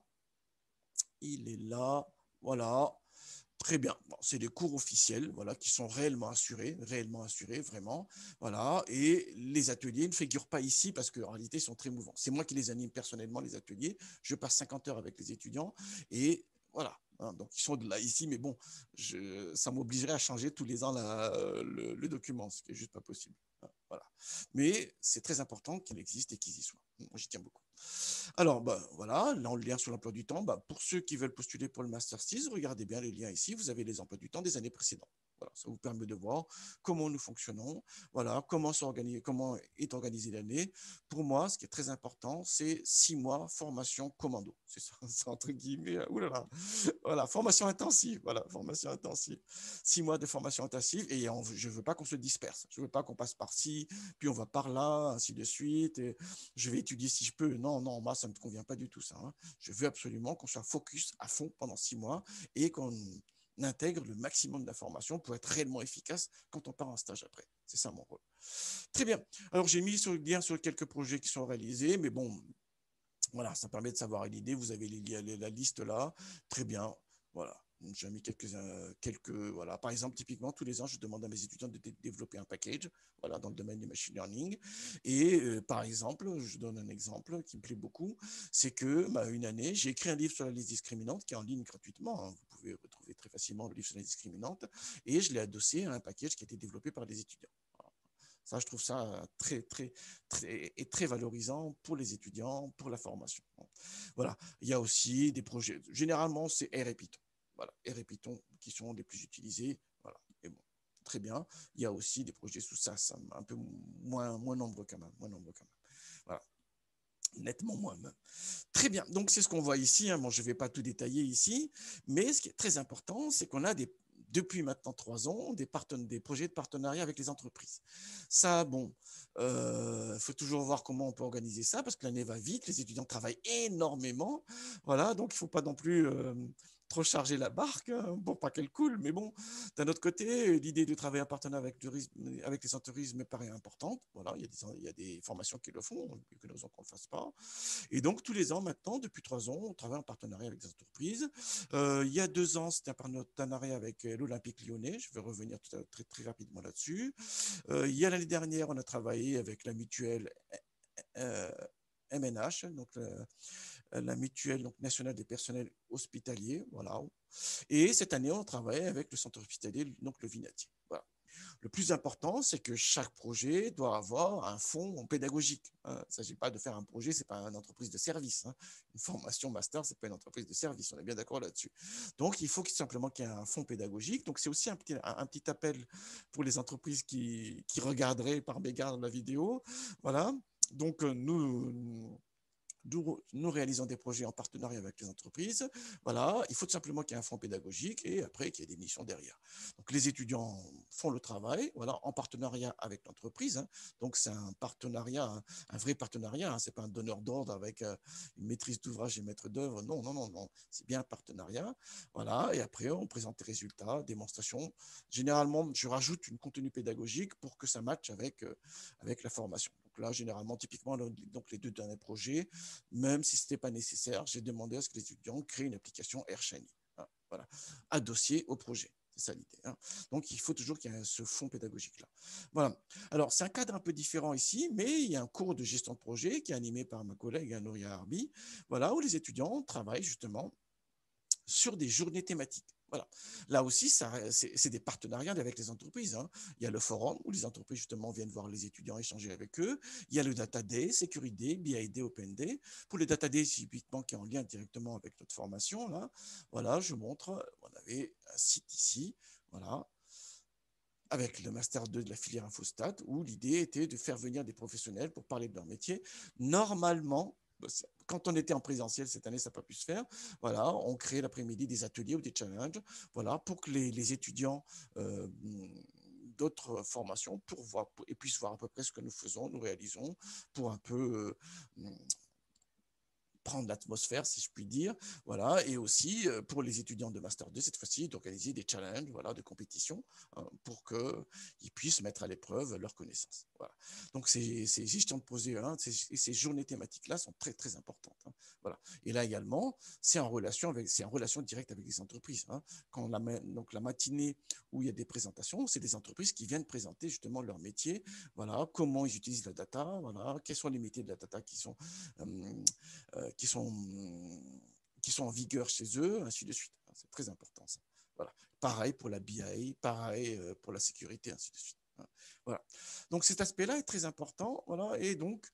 Il est là. Voilà. Très bien. Bon, c'est des cours officiels, voilà, qui sont réellement assurés, vraiment. Voilà. Et les ateliers ne figurent pas ici parce qu'en réalité, ils sont très mouvants. C'est moi qui les anime personnellement, les ateliers. Je passe 50 heures avec les étudiants et voilà. Donc, ils sont là ici, mais bon, ça m'obligerait à changer tous les ans le document, ce qui est juste pas possible. Voilà. Mais c'est très important qu'il existe et qu'ils y soient. Moi, j'y tiens beaucoup. Alors, voilà, là, le lien sur l'emploi du temps. Pour ceux qui veulent postuler pour le Master 6, regardez bien les liens ici. Vous avez les emplois du temps des années précédentes. Voilà, ça vous permet de voir comment nous fonctionnons, voilà, comment est organisée l'année. Pour moi, ce qui est très important, c'est 6 mois formation commando. C'est ça, c'est entre guillemets, oulala, voilà, formation intensive, voilà, formation intensive. 6 mois de formation intensive et je ne veux pas qu'on se disperse. Je ne veux pas qu'on passe par-ci, puis on va par là, ainsi de suite. Et je vais étudier si je peux. Non, non, moi, ça ne me convient pas du tout, ça. Hein. Je veux absolument qu'on soit focus à fond pendant 6 mois et qu'on intègre le maximum d'informations pour être réellement efficace quand on part en stage après. C'est ça mon rôle. Très bien. Alors, j'ai mis sur le lien sur quelques projets qui sont réalisés, mais bon, voilà, ça permet de savoir une idée. Vous avez la liste là. Très bien. Voilà. J'ai mis voilà. Par exemple, typiquement, tous les ans, je demande à mes étudiants de développer un package, voilà, dans le domaine du machine learning. Et par exemple, je donne un exemple qui me plaît beaucoup, c'est que une année, j'ai écrit un livre sur la liste discriminante qui est en ligne gratuitement. Hein. Vous pouvez retrouver très facilement le livre sur la liste discriminante. Et je l'ai adossé à un package qui a été développé par les étudiants. Voilà. Ça, je trouve ça très valorisant pour les étudiants, pour la formation. Voilà. Il y a aussi des projets. Généralement, c'est R et Python. Voilà, R et Python qui sont les plus utilisés. Voilà. Et bon, très bien. Il y a aussi des projets sous SAS, un peu moins nombreux quand même. Moins nombreux quand même. Voilà. Nettement moins même. Très bien. Donc, c'est ce qu'on voit ici. Hein. Bon, je ne vais pas tout détailler ici. Mais ce qui est très important, c'est qu'on a depuis maintenant 3 ans, des projets de partenariat avec les entreprises. Ça, bon, faut toujours voir comment on peut organiser ça parce que l'année va vite, les étudiants travaillent énormément. Voilà, donc il ne faut pas non plus trop charger la barque hein, pour pas qu'elle coule. Mais bon, d'un autre côté, l'idée de travailler en partenariat avec les entreprises me paraît importante. Voilà, il y a des formations qui le font, que nous qu'on ne le fasse pas. Et donc, tous les ans, maintenant, depuis 3 ans, on travaille en partenariat avec des entreprises. Il y a 2 ans, c'était un partenariat avec l'Olympique lyonnais. Je vais revenir très rapidement là-dessus. Il y a l'année dernière, on a travaillé avec la mutuelle euh, MNH, donc la mutuelle donc, nationale des personnels hospitaliers. Voilà. Et cette année, on travaille avec le centre hospitalier, donc le Vinatier. Voilà. Le plus important, c'est que chaque projet doit avoir un fond pédagogique. Hein. Il ne s'agit pas de faire un projet, ce n'est pas une entreprise de service. Hein. Une formation master, ce n'est pas une entreprise de service. On est bien d'accord là-dessus. Donc, il faut simplement qu'il y ait un fond pédagogique. Donc, c'est aussi un petit appel pour les entreprises qui regarderaient par mégarde la vidéo. Voilà. Donc, nous réalisons des projets en partenariat avec les entreprises. Voilà, il faut tout simplement qu'il y ait un fonds pédagogique et après qu'il y ait des missions derrière. Donc les étudiants font le travail, voilà, en partenariat avec l'entreprise. Hein. Donc c'est un partenariat, un vrai partenariat. Hein. C'est pas un donneur d'ordre avec une maîtrise d'ouvrage et maître d'œuvre. Non, non, non, non. C'est bien un partenariat. Voilà, et après on présente les résultats, démonstrations. Généralement, je rajoute une contenu pédagogique pour que ça matche avec la formation. Donc là, généralement, typiquement, donc les 2 derniers projets, même si ce n'était pas nécessaire, j'ai demandé à ce que les étudiants créent une application AirShiny, hein, voilà, adossée au projet. C'est ça l'idée. Hein. Donc, il faut toujours qu'il y ait ce fond pédagogique-là. Voilà. Alors, c'est un cadre un peu différent ici, mais il y a un cours de gestion de projet qui est animé par ma collègue Nouria Harbi, voilà, où les étudiants travaillent justement sur des journées thématiques. Voilà. Là aussi, c'est des partenariats avec les entreprises. Hein. Il y a le forum où les entreprises justement viennent voir les étudiants échanger avec eux. Il y a le Data Day, Security Day, BI Day, Open Day. Pour le Data Day, typiquement qui est en lien directement avec notre formation, là, voilà, je montre, on avait un site ici, voilà, avec le Master 2 de la filière Infostat, où l'idée était de faire venir des professionnels pour parler de leur métier. Normalement, quand on était en présentiel cette année, ça n'a pas pu se faire. Voilà, on crée l'après-midi des ateliers ou des challenges, voilà, pour que les étudiants d'autres formations puissent voir à peu près ce que nous faisons, nous réalisons, pour un peu prendre l'atmosphère, si je puis dire, voilà, et aussi pour les étudiants de Master 2, cette fois-ci, d'organiser des challenges, voilà, de compétition, hein, pour qu'ils puissent mettre à l'épreuve leurs connaissances. Voilà. Donc, ces gestions de projet, hein, ces journées thématiques-là sont très, très importantes. Hein, voilà. Et là également, c'est en relation directe avec les entreprises. Hein. Donc, la matinée où il y a des présentations, c'est des entreprises qui viennent présenter justement leur métier, voilà, comment ils utilisent la data, voilà, quels sont les métiers de la data qui sont en vigueur chez eux, ainsi de suite. C'est très important, ça. Voilà. Pareil pour la BI, pareil pour la sécurité, ainsi de suite. Voilà. Donc cet aspect-là est très important. Voilà. Et donc,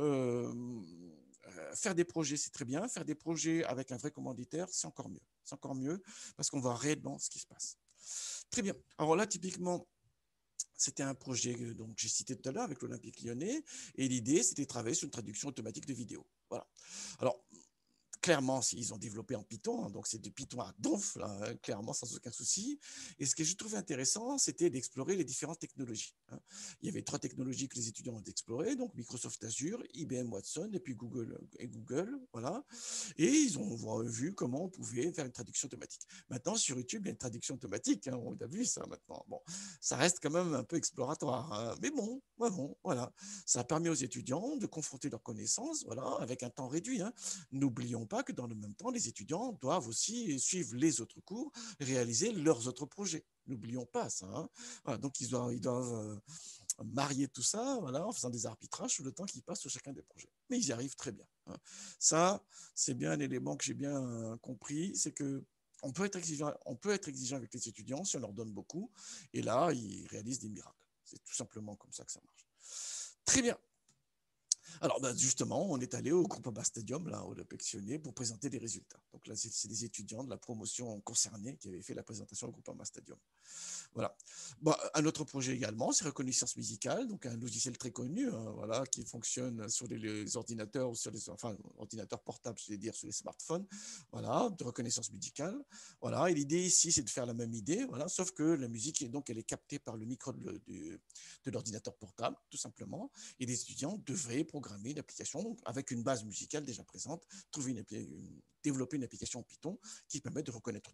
faire des projets, c'est très bien. Faire des projets avec un vrai commanditaire, c'est encore mieux. C'est encore mieux parce qu'on voit réellement ce qui se passe. Très bien. Alors là, typiquement, c'était un projet donc j'ai cité tout à l'heure avec l'Olympique Lyonnais, et l'idée, c'était de travailler sur une traduction automatique de vidéos. Voilà. Alors, clairement, ils ont développé en Python, hein, donc c'est du Python à donf, là, hein, clairement, sans aucun souci. Et ce que je trouvais intéressant, c'était d'explorer les différentes technologies. Hein. Il y avait 3 technologies que les étudiants ont explorées, donc Microsoft Azure, IBM Watson, et puis Google, voilà. Et ils ont vu comment on pouvait faire une traduction automatique. Maintenant, sur YouTube, il y a une traduction automatique, hein, on a vu ça maintenant. Bon, ça reste quand même un peu exploratoire, hein, mais bon, voilà. Ça a permis aux étudiants de confronter leurs connaissances, voilà, avec un temps réduit. Hein. N'oublions pas que dans le même temps, les étudiants doivent aussi suivre les autres cours, réaliser leurs autres projets. N'oublions pas ça. Hein. Voilà, donc, ils doivent marier tout ça, voilà, en faisant des arbitrages sur le temps qu'ils passent sur chacun des projets. Mais ils y arrivent très bien. Hein. Ça, c'est bien un élément que j'ai bien compris, c'est que on peut être exigeant avec les étudiants si on leur donne beaucoup, et là, ils réalisent des miracles. C'est tout simplement comme ça que ça marche. Très bien. Alors, justement, on est allé au Groupama Stadium, là, au Lepectionné, pour présenter les résultats. Donc là, c'est des étudiants de la promotion concernée qui avaient fait la présentation au Groupama Stadium. Voilà. Bon, un autre projet également, c'est reconnaissance musicale, donc un logiciel très connu, hein, voilà, qui fonctionne sur les ordinateurs, enfin, ordinateurs portables, c'est-à-dire sur les smartphones, voilà, de reconnaissance musicale. Voilà, et l'idée ici, c'est de faire la même idée, voilà, sauf que la musique, donc, elle est captée par le micro de l'ordinateur portable, tout simplement, et les étudiants devraient programmer une application avec une base musicale déjà présente, développer une application en Python qui permet de reconnaître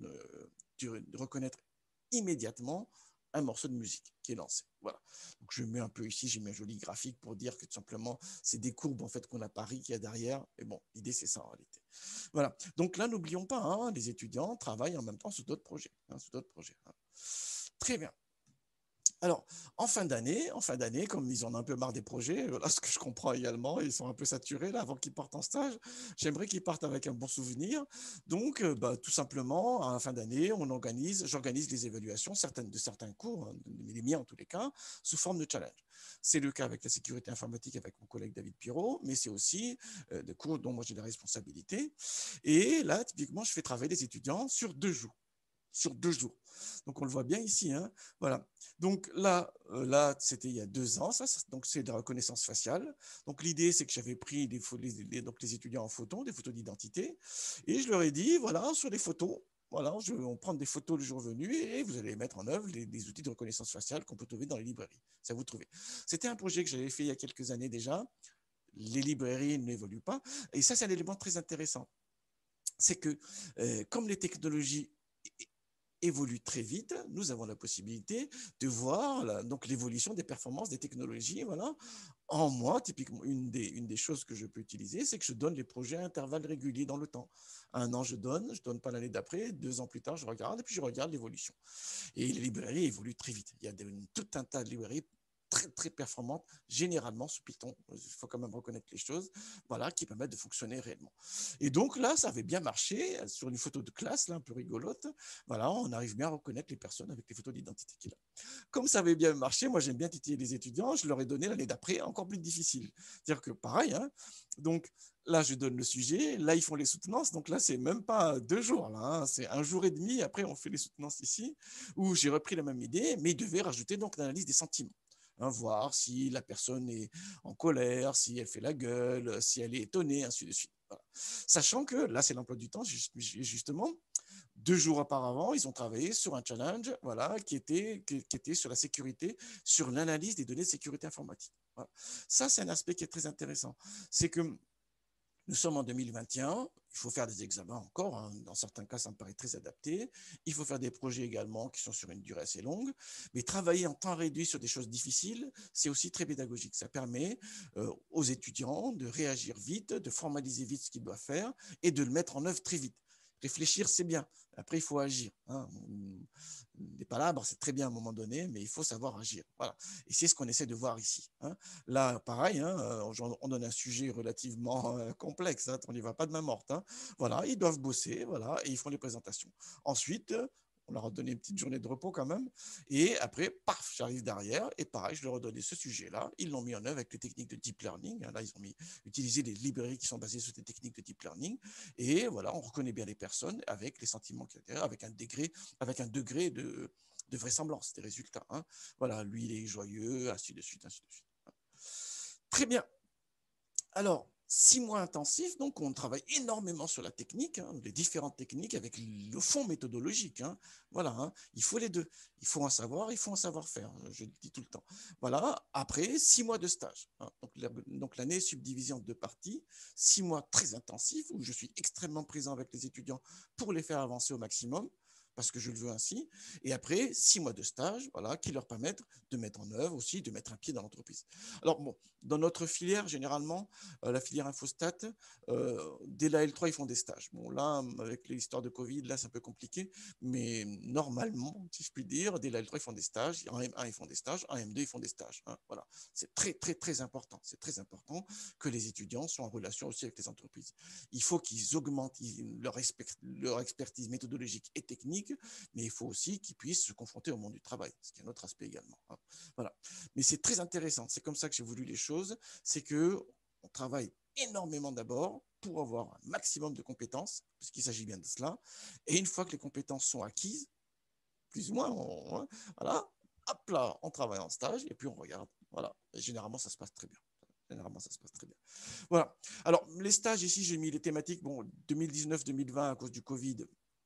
de reconnaître immédiatement un morceau de musique qui est lancé. Voilà. Donc je mets un peu ici, j'ai mis un joli graphique pour dire que tout simplement, c'est des courbes en fait qu'on a Paris qu'il y a derrière. Et bon, l'idée c'est ça en réalité. Voilà. Donc là, n'oublions pas, hein, les étudiants travaillent en même temps sur d'autres projets. Hein. Très bien. Alors, en fin d'année, comme ils en ont un peu marre des projets, voilà ce que je comprends également, ils sont un peu saturés là avant qu'ils partent en stage. J'aimerais qu'ils partent avec un bon souvenir. Donc, tout simplement, à la fin d'année, j'organise les évaluations de certains cours, hein, les miens en tous les cas, sous forme de challenge. C'est le cas avec la sécurité informatique avec mon collègue David Pirot, mais c'est aussi des cours dont moi j'ai la responsabilité. Et là, typiquement, je fais travailler les étudiants sur 2 jours. Sur 2 jours. Donc on le voit bien ici, hein. Voilà. Donc là c'était il y a 2 ans, donc c'est de la reconnaissance faciale. Donc l'idée c'est que j'avais pris donc les étudiants en photo, des photos d'identité, et je leur ai dit voilà sur les photos, voilà, on prend des photos le jour venu et vous allez mettre en œuvre les outils de reconnaissance faciale qu'on peut trouver dans les librairies. Ça vous trouvez. C'était un projet que j'avais fait il y a quelques années déjà. Les librairies n'évoluent pas, et ça c'est un élément très intéressant. C'est que comme les technologies évolue très vite, nous avons la possibilité de voir donc l'évolution des performances des technologies. Voilà. En moi, typiquement, une des choses que je peux utiliser, c'est que je donne les projets à intervalles réguliers dans le temps. Un an, je donne pas l'année d'après, 2 ans plus tard, je regarde, et puis je regarde l'évolution. Et les librairies évoluent très vite. Il y a tout un tas de librairies très, très performantes, généralement sous Python. Il faut quand même reconnaître les choses, voilà, qui permettent de fonctionner réellement. Et donc là, ça avait bien marché sur une photo de classe, là, un peu rigolote. Voilà, on arrive bien à reconnaître les personnes avec les photos d'identité qu'il a. Comme ça avait bien marché, moi j'aime bien titiller les étudiants, je leur ai donné l'année d'après encore plus difficile. C'est-à-dire que pareil, hein, donc là je donne le sujet, là ils font les soutenances, donc là c'est même pas 2 jours, là, hein, c'est 1 jour et demi, après on fait les soutenances ici, où j'ai repris la même idée, mais ils devaient rajouter donc l'analyse des sentiments. Hein, voir si la personne est en colère, si elle fait la gueule, si elle est étonnée, ainsi de suite. Voilà. Sachant que là c'est l'emploi du temps, justement, 2 jours auparavant, ils ont travaillé sur un challenge, voilà, qui était sur la sécurité, sur l'analyse des données de sécurité informatique. Voilà. Ça, c'est un aspect qui est très intéressant. C'est que nous sommes en 2021, il faut faire des examens encore, hein. Dans certains cas, ça me paraît très adapté. Il faut faire des projets également qui sont sur une durée assez longue, mais travailler en temps réduit sur des choses difficiles, c'est aussi très pédagogique. Ça permet aux étudiants de réagir vite, de formaliser vite ce qu'ils doivent faire et de le mettre en œuvre très vite. Réfléchir, c'est bien. Après, il faut agir. Hein. Les palabres, c'est très bien à un moment donné, mais il faut savoir agir. Voilà. Et c'est ce qu'on essaie de voir ici. Hein. Là, pareil, hein, on donne un sujet relativement complexe. Hein, on n'y va pas de main morte. Hein. Voilà, ils doivent bosser, voilà, et ils font les présentations. Ensuite, on leur a donné une petite journée de repos quand même. Et après, paf, j'arrive derrière et pareil, je leur ai donné ce sujet-là. Ils l'ont mis en œuvre avec les techniques de deep learning. Là, ils ont utilisé des librairies qui sont basées sur des techniques de deep learning. Et voilà, on reconnaît bien les personnes avec les sentiments qu'il y a derrière, avec un degré de vraisemblance des résultats. Hein. Voilà, lui, il est joyeux, ainsi de suite, ainsi de suite. Très bien. Alors, 6 mois intensifs, donc on travaille énormément sur la technique, hein, les différentes techniques avec le fond méthodologique. Hein. Voilà, hein, il faut les deux. Il faut un savoir, il faut un savoir-faire, je le dis tout le temps. Voilà, après 6 mois de stage. Hein. Donc l'année est subdivisée en 2 parties. 6 mois très intensifs où je suis extrêmement présent avec les étudiants pour les faire avancer au maximum, parce que je le veux ainsi. Et après, 6 mois de stage, voilà, qui leur permettent de mettre en œuvre aussi, de mettre un pied dans l'entreprise. Alors, bon, dans notre filière, généralement, la filière Infostat, dès la L3, ils font des stages. Bon, là, avec l'histoire de Covid, là, c'est un peu compliqué, mais normalement, si je puis dire, dès la L3, ils font des stages. En M1, ils font des stages. En M2, ils font des stages. Hein, voilà. C'est très, très, très important. C'est très important que les étudiants soient en relation aussi avec les entreprises. Il faut qu'ils augmentent leur expertise méthodologique et technique, mais il faut aussi qu'ils puissent se confronter au monde du travail, ce qui est un autre aspect également. Hein. Voilà. Mais c'est très intéressant. C'est comme ça que j'ai voulu les choses. C'est qu'on travaille énormément d'abord pour avoir un maximum de compétences, puisqu'il s'agit bien de cela. Et une fois que les compétences sont acquises, plus ou moins, voilà, hop là, on travaille en stage et puis on regarde. Voilà. Et généralement, ça se passe très bien. Généralement, ça se passe très bien. Voilà. Alors, les stages, ici, j'ai mis les thématiques. Bon, 2019-2020, à cause du Covid,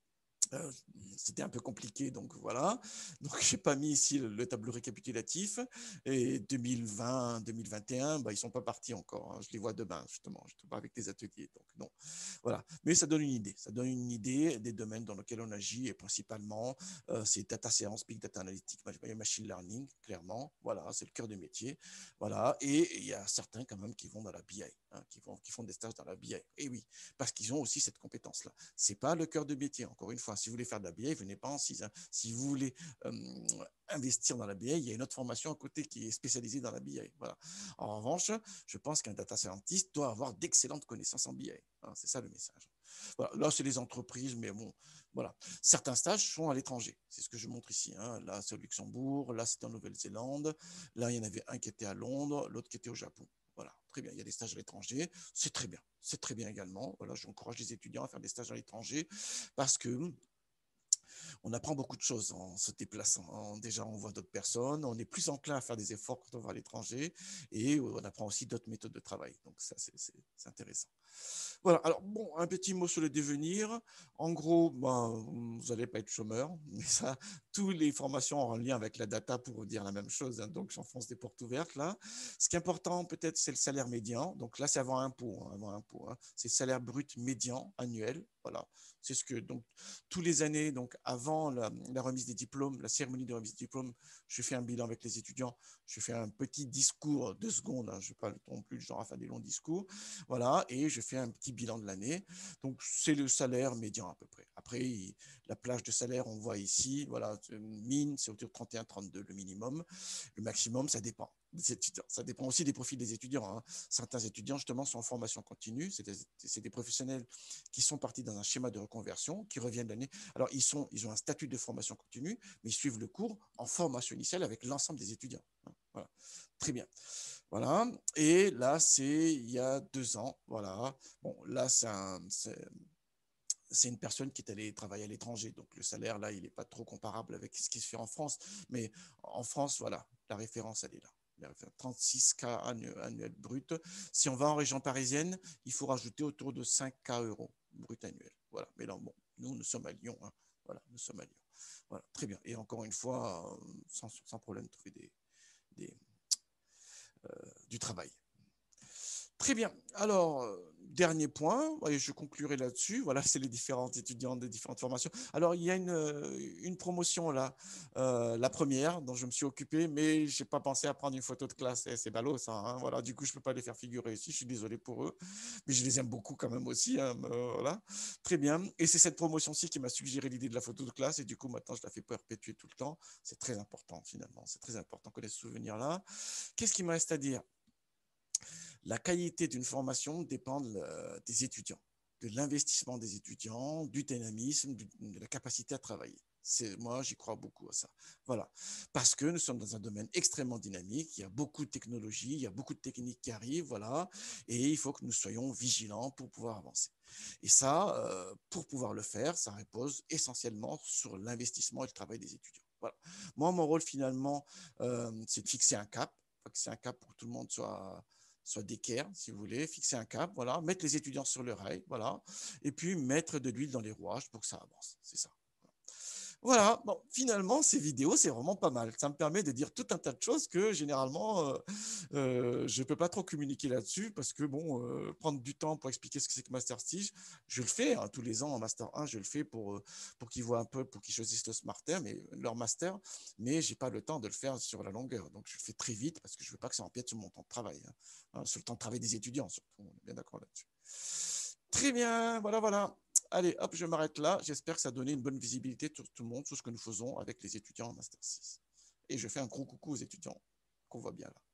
c'était un peu compliqué, donc voilà. Donc, je n'ai pas mis ici le tableau récapitulatif. Et 2020, 2021, bah, ils ne sont pas partis encore. Hein. Je les vois demain, justement. Je ne suis pas avec les ateliers. Donc, non. Voilà. Mais ça donne une idée. Ça donne une idée des domaines dans lesquels on agit. Et principalement, c'est data science, big data analytics, machine learning, clairement. Voilà, c'est le cœur du métier. Voilà. Et il y a certains, quand même, qui vont dans la BI, hein, qui font des stages dans la BI. Et oui, parce qu'ils ont aussi cette compétence-là. Ce n'est pas le cœur de métier, encore une fois. Si vous voulez faire de la BI, venez pas en 6. Hein. Si vous voulez investir dans la BI, il y a une autre formation à côté qui est spécialisée dans la BI. Voilà. En revanche, je pense qu'un data scientist doit avoir d'excellentes connaissances en BI. Hein, c'est ça le message. Voilà. Là, c'est les entreprises, mais bon, voilà. Certains stages sont à l'étranger. C'est ce que je montre ici. Hein. Là, c'est au Luxembourg. Là, c'est en Nouvelle-Zélande. Là, il y en avait un qui était à Londres, l'autre qui était au Japon. Voilà, très bien. Il y a des stages à l'étranger, c'est très bien. C'est très bien également. Voilà, j'encourage les étudiants à faire des stages à l'étranger parce que on apprend beaucoup de choses en se déplaçant. Déjà, on voit d'autres personnes, on est plus enclin à faire des efforts quand on va à l'étranger et on apprend aussi d'autres méthodes de travail. Donc ça, c'est intéressant. Voilà, alors bon, un petit mot sur le devenir. En gros, ben, vous n'allez pas être chômeur, mais ça, toutes les formations en lien avec la data pour dire la même chose. Hein, donc, j'enfonce des portes ouvertes là. Ce qui est important, peut-être, c'est le salaire médian. Donc là, c'est avant impôt. Hein, avant impôt hein. C'est le salaire brut médian annuel. Voilà, c'est ce que, donc, tous les années, donc avant la remise des diplômes, la cérémonie de remise des diplômes, je fais un bilan avec les étudiants. Je fais un petit discours, 2 secondes. Hein, je n'ai pas le temps non plus, genre à faire des longs discours. Voilà, et je fais un petit bilan de l'année. Donc, c'est le salaire médian à peu près. Après, la plage de salaire, on voit ici, voilà, mine, c'est autour de 31-32 le minimum. Le maximum, ça dépend des étudiants. Ça dépend aussi des profils des étudiants. Hein. Certains étudiants, justement, sont en formation continue. C'est des professionnels qui sont partis dans un schéma de reconversion, qui reviennent l'année. Alors, ils ont un statut de formation continue, mais ils suivent le cours en formation initiale avec l'ensemble des étudiants. Voilà. Très bien. Voilà. Et là, c'est il y a 2 ans. Voilà. Bon, là, c'est une personne qui est allée travailler à l'étranger. Donc, le salaire, là, il n'est pas trop comparable avec ce qui se fait en France. Mais en France, voilà, la référence, elle est là. 36K annuel brut. Si on va en région parisienne, il faut rajouter autour de 5K euros brut annuel. Voilà. Mais là, bon, nous sommes à Lyon. Hein. Voilà, nous sommes à Lyon. Voilà, très bien. Et encore une fois, sans problème, trouver des, du travail. Très bien. Alors, dernier point, et je conclurai là-dessus. Voilà, c'est les différents étudiants des différentes formations. Alors, il y a une promotion là, la première, dont je me suis occupé, mais je n'ai pas pensé à prendre une photo de classe. C'est ballot, ça. Hein, voilà, du coup, je ne peux pas les faire figurer ici. Je suis désolé pour eux, mais je les aime beaucoup quand même aussi. Hein, voilà. Très bien. Et c'est cette promotion-ci qui m'a suggéré l'idée de la photo de classe. Et du coup, maintenant, je la fais perpétuer tout le temps. C'est très important, finalement. C'est très important que les souvenirs-là. Qu'est-ce qu'il me reste à dire? La qualité d'une formation dépend des étudiants. de l'investissement des étudiants, du dynamisme, de la capacité à travailler. Moi, j'y crois beaucoup à ça. Voilà. Parce que nous sommes dans un domaine extrêmement dynamique, il y a beaucoup de technologies, il y a beaucoup de techniques qui arrivent, voilà, et il faut que nous soyons vigilants pour pouvoir avancer. Et ça, pour pouvoir le faire, ça repose essentiellement sur l'investissement et le travail des étudiants. Voilà. Moi, mon rôle finalement, c'est de fixer un cap, pour que tout le monde soit d'équerre, si vous voulez, fixer un cap, voilà, mettre les étudiants sur le rail, voilà, et puis mettre de l'huile dans les rouages pour que ça avance. C'est ça. Voilà, bon, finalement, ces vidéos, c'est vraiment pas mal. Ça me permet de dire tout un tas de choses que généralement, je ne peux pas trop communiquer là-dessus parce que, bon, prendre du temps pour expliquer ce que c'est que Master Stage, je le fais hein, tous les ans en Master 1, je le fais pour qu'ils voient un peu, pour qu'ils choisissent leur master, mais je n'ai pas le temps de le faire sur la longueur. Donc, je le fais très vite parce que je ne veux pas que ça empiète sur mon temps de travail, hein, sur le temps de travail des étudiants, surtout. On est bien d'accord là-dessus. Très bien, voilà, voilà. Allez, hop, je m'arrête là. J'espère que ça a donné une bonne visibilité sur tout le monde, sur ce que nous faisons avec les étudiants en Master 6. Et je fais un gros coucou aux étudiants qu'on voit bien là.